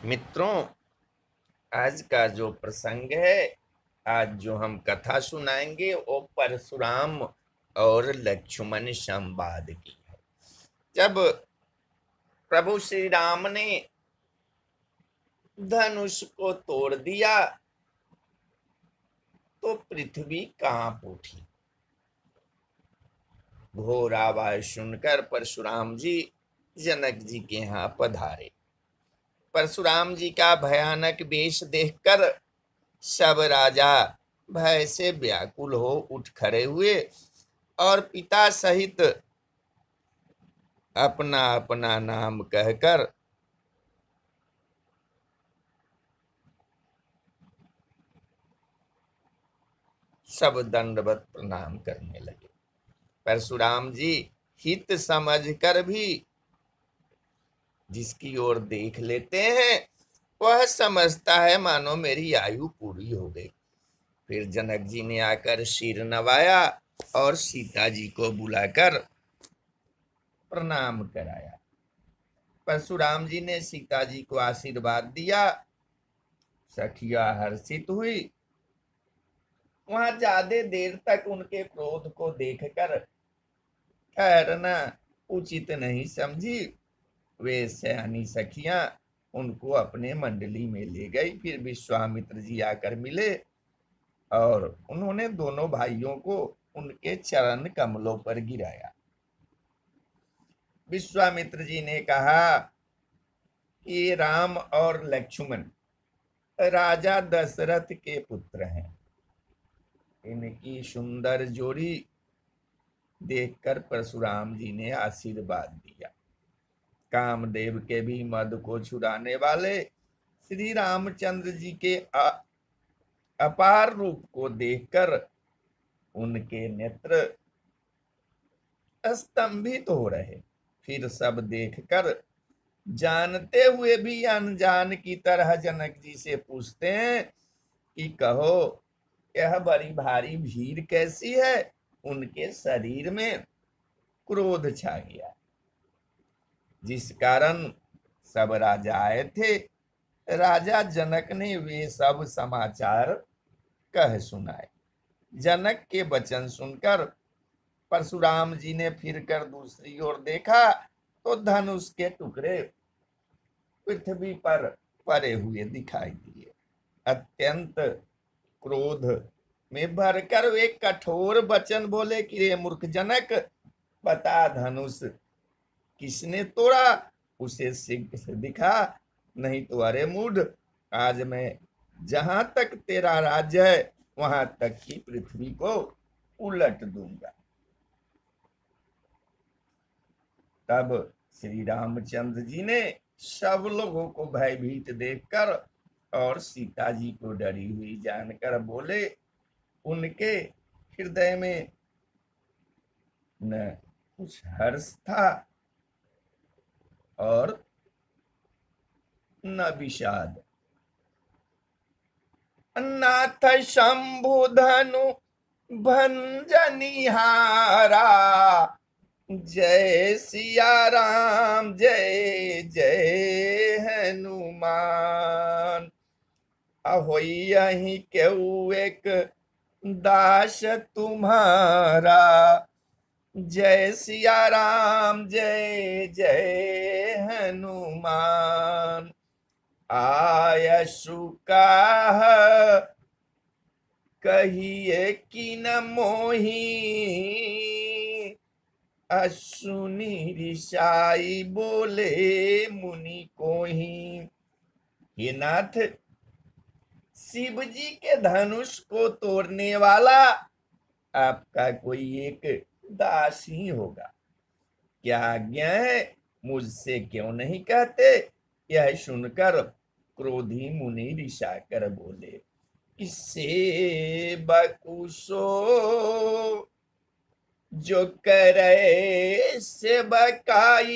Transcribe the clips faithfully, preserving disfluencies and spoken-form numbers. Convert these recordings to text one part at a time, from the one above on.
मित्रों, आज का जो प्रसंग है, आज जो हम कथा सुनाएंगे वो परशुराम और लक्ष्मण संवाद की है। जब प्रभु श्री राम ने धनुष को तोड़ दिया तो पृथ्वी कांप उठी। घोर आवाज सुनकर परशुराम जी जनक जी के यहाँ पधारे। परशुराम जी का भयानक वेश देखकर सब राजा भय से व्याकुल हो उठ खड़े हुए और पिता सहित अपना अपना नाम कहकर सब दंडवत प्रणाम करने लगे। परशुराम जी हित समझकर भी जिसकी ओर देख लेते हैं वह समझता है मानो मेरी आयु पूरी हो गई। फिर जनक जी ने आकर सिर नवाया और सीता जी को बुलाकर प्रणाम कराया। परशुराम जी ने सीता जी को आशीर्वाद दिया। सखिया हर्षित हुई। वहां ज्यादा देर तक उनके क्रोध को देखकर ठहरना उचित नहीं समझी। वे सयानी सखियां उनको अपने मंडली में ले गई। फिर विश्वामित्र जी आकर मिले और उन्होंने दोनों भाइयों को उनके चरण कमलों पर गिराया। विश्वामित्र जी ने कहा कि राम और लक्ष्मण राजा दशरथ के पुत्र हैं। इनकी सुंदर जोड़ी देखकर परशुराम जी ने आशीर्वाद दिया। कामदेव के भी मद को छुड़ाने वाले श्री रामचंद्र जी के अपार रूप को देखकर उनके नेत्र स्तंभित हो रहे। फिर सब देखकर जानते हुए भी अनजान की तरह जनक जी से पूछते हैं कि कहो यह बड़ी भारी भीड़ कैसी है। उनके शरीर में क्रोध छा गया जिस कारण सब राजा आए थे। राजा जनक ने वे सब समाचार कह सुनाए। जनक के वचन सुनकर परशुराम जी ने फिरकर दूसरी ओर देखा तो धनुष के टुकड़े पृथ्वी पर पड़े हुए दिखाई दिए। अत्यंत क्रोध में भरकर वे कठोर वचन बोले कि रे मूर्ख जनक, बता धनुष किसने तोड़ा, उसे शीघ्र से दिखा, नहीं तो अरे मूढ़, आज मैं जहां तक तेरा राज्य है वहां तक की पृथ्वी को उलट दूंगा। तब श्री रामचंद्र जी ने सब लोगों को भयभीत देखकर और सीता जी को डरी हुई जानकर बोले। उनके हृदय में न कुछ हर्ष था और न विषाद। नाथ शंभु धनु भंजनिहारा, जय सिया राम जय जय हनुमान। अहोई यही केहू एक दास तुम्हारा, जय सिया राम जय जय हनुमान। आयसु का कहिए कि न मोही, असुनी ऋषाई बोले मुनि को ही। हे नाथ, शिव जी के धनुष को तोड़ने वाला आपका कोई एक दास ही होगा। क्या आज्ञा है, मुझसे क्यों नहीं कहते। यह सुनकर क्रोधी मुनि ऋषाकर बोले, इससे बकुसो जो करे से बकाई,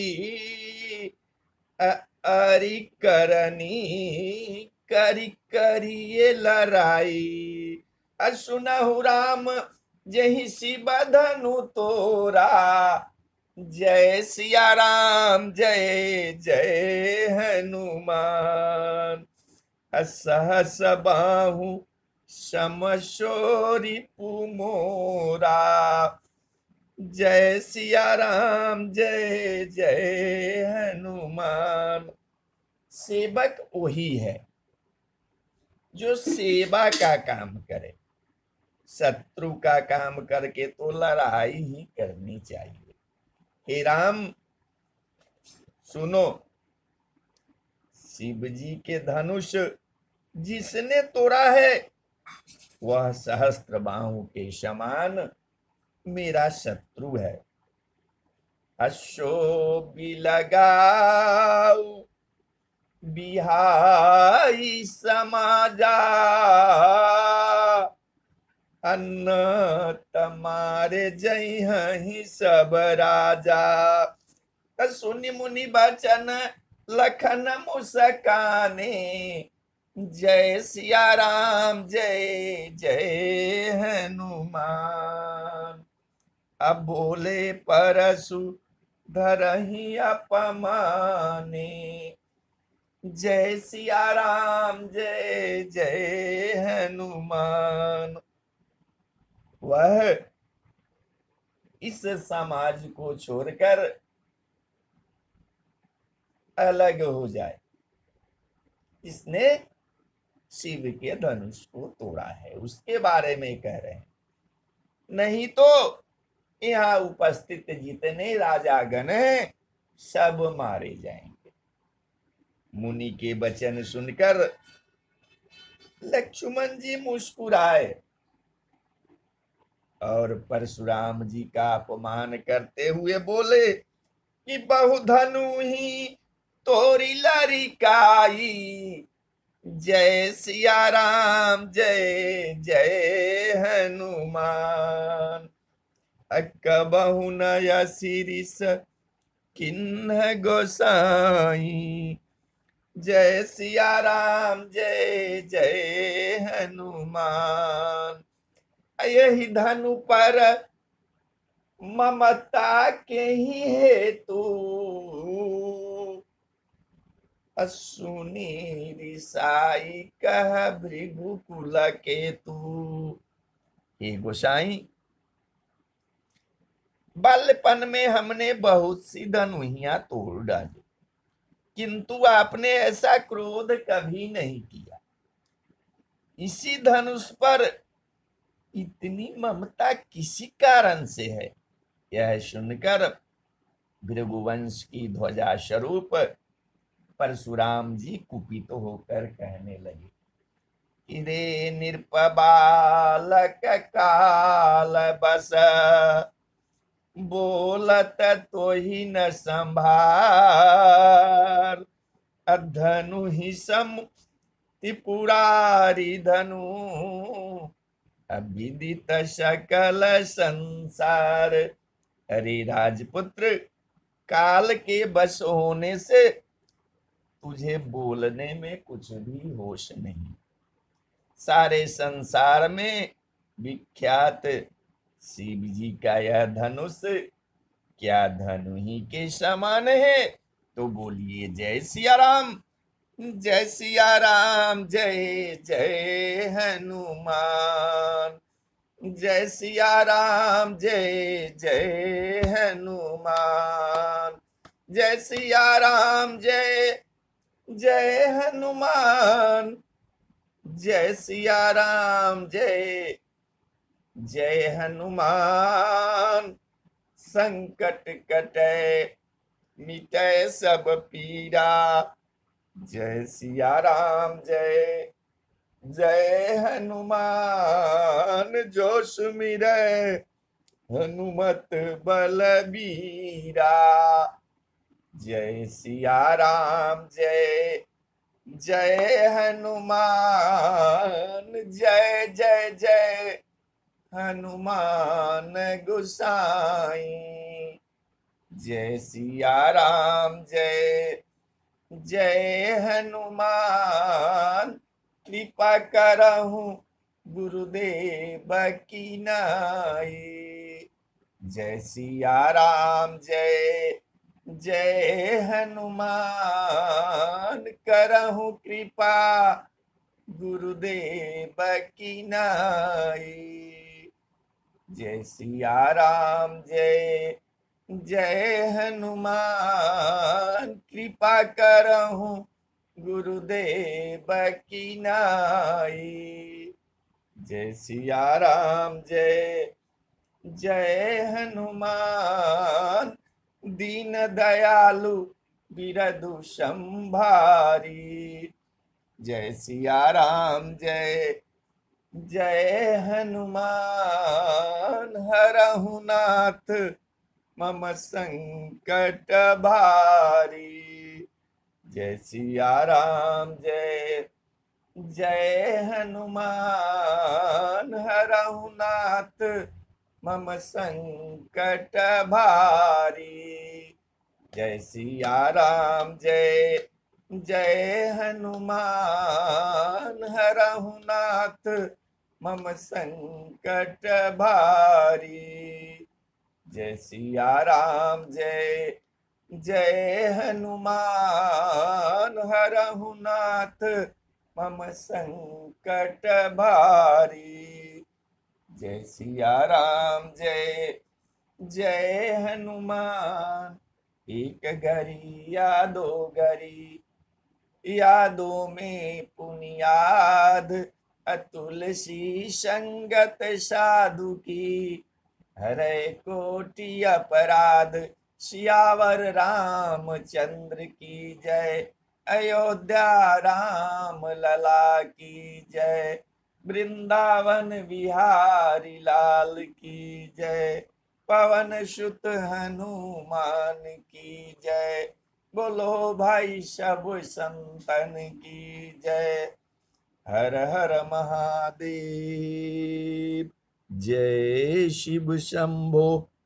अरि करनी करी करिए लड़ाई। असुनहु राम जही शिव धनु तोरा, जय सिया राम जय जय हनुमान। हनुमान। सहस बाहु समशोरी पुमोरा। जय सिया राम जय जय हनुमान। सेवक वही है जो सेवा का काम करे। शत्रु का काम करके तो लड़ाई ही करनी चाहिए। हे राम सुनो, शिव जी के धनुष जिसने तोड़ा है वह सहस्त्र बाहु के समान मेरा शत्रु है। अशोभि लगाऊ बिहाई समाजा। अन्न तमारे जय ही सब राजा। सुनि मुनि बचन लखन मुस्काने। जय सिया राम जय जय हनुमान। अब बोले परसु धरहि अपमाने। जय सिया राम जय जय हनुमान। वह इस समाज को छोड़कर अलग हो जाए इसने शिव के धनुष को तोड़ा है, उसके बारे में कह रहे हैं। नहीं तो यहाँ उपस्थित जितने राजागण हैं सब मारे जाएंगे। मुनि के वचन सुनकर लक्ष्मण जी मुस्कुराए और परशुराम जी का अपमान करते हुए बोले कि बहुधनु ही तोरी लरिकाई। जय सिया राम जय जय हनुमान। अकबहु नय सिरिस किन्ह गोसाई। जय सिया राम जय जय हनुमान। यही धनु पर ममता के ही हेतु असुनी रिसाई कह भृगुकुल केतु। हे गोसाई, बालपन में हमने बहुत सी धनुहियां तोड़ डाली, किंतु आपने ऐसा क्रोध कभी नहीं किया। इसी धनुष पर इतनी ममता किसी कारण से है। यह सुनकर भृगुवंश की ध्वजा स्वरूप परशुराम जी कुपित तो होकर कहने लगे, रे निरपबालक काल बस। बोलत तो ही न संभार। अधनु ही सम त्रिपुरारी धनु। अविदित सकल संसार। अरे राजपुत्र, काल के बस होने से तुझे बोलने में कुछ भी होश नहीं। सारे संसार में विख्यात शिव जी का यह धनुष क्या धनु ही के समान है। तो बोलिए जय सिया राम जय सिया राम जय जय हनुमान। जय सिया राम जय जय हनुमान। जय सिया राम जय जय हनुमान। जय सिया राम जय जय हनुमान। संकट कटे मिटे सब पीरा। जय सिया राम जय जय हनुमान। जो सुमिरै हनुमत बलबीरा। जय सिया राम जय जय हनुमान। जय जय जय हनुमान गोसाई। जय सिया राम जय जय हनुमान। कृपा करहु गुरुदेव की नाई। जय सिया राम जय जय हनुमान करहु कृपा गुरुदेव की नाई। जय सिया राम जय जय हनुमान कृपा करहु गुरुदेव की नाई। जय सिया राम जय जय हनुमान दीन दयालु बिरदु संभारी। जय सिया राम जय जय हनुमान हरहु नाथ मम संकट भारी। जय सिया राम जय जय हनुमान हरहु नाथ मम संकट भारी। जय सिया राम जय जय हनुमान हरहु नाथ मम संकट भारी। जय सिया राम जय जय हनुमान हरहु नाथ मम संकट भारी। जय सिया राम जय जय हनुमान एक घड़ी या दो घड़ी यादों में पुनियाद अतुलसी संगत साधु की हरे कोटि अपराध। सियावर रामचंद्र की जय अयोध्या राम लला की जय वृंदावन बिहारी लाल की जय पवन सुत हनुमान की जय। बोलो भाई सब संतन की जय। हर हर महादेव जय शिव शंभो।